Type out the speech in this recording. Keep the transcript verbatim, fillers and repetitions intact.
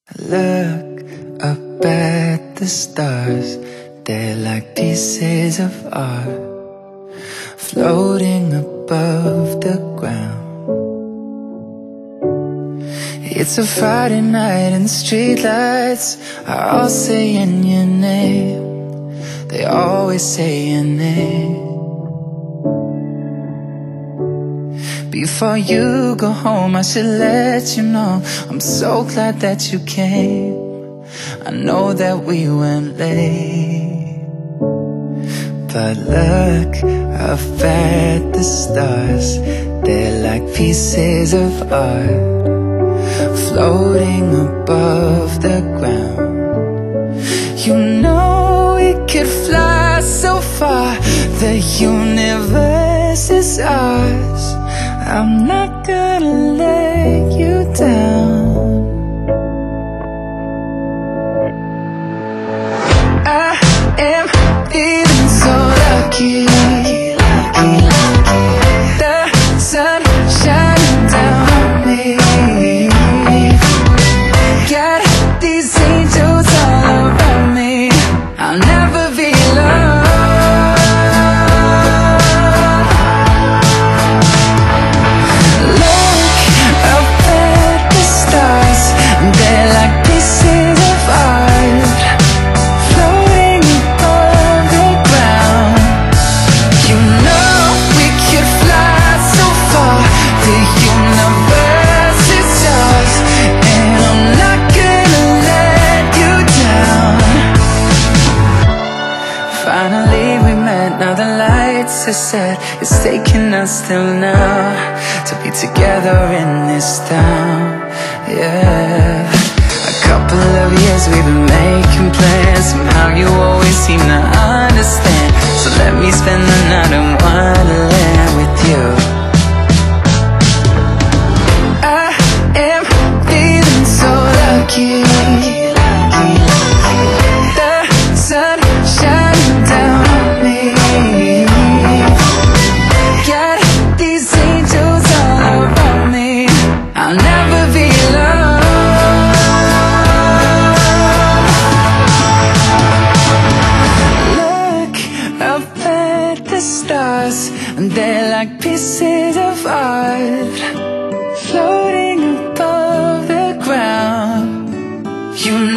Look up at the stars, they're like pieces of art floating above the ground. It's a Friday night and the streetlights are all saying your name. They always say your name. Before you go home, I should let you know I'm so glad that you came. I know that we went late, but look up at the stars, they're like pieces of art floating above the ground. You know we could fly so far, the universe is ours. I'm not gonna let you down. I am feeling so lucky. The sun shining down on me. Got these angels all around me. I'll never be alone. Finally we met, now the lights are set. It's taking us till now to be together in this town, yeah. A couple of years we've been making plans. Somehow you always seem to understand. So let me spend the night in Wonderland with you. I am feeling so lucky. The sun shining down on me. Got these angels all around me. I'll never be alone. Look up at the stars, and they're like pieces of art floating above the ground. You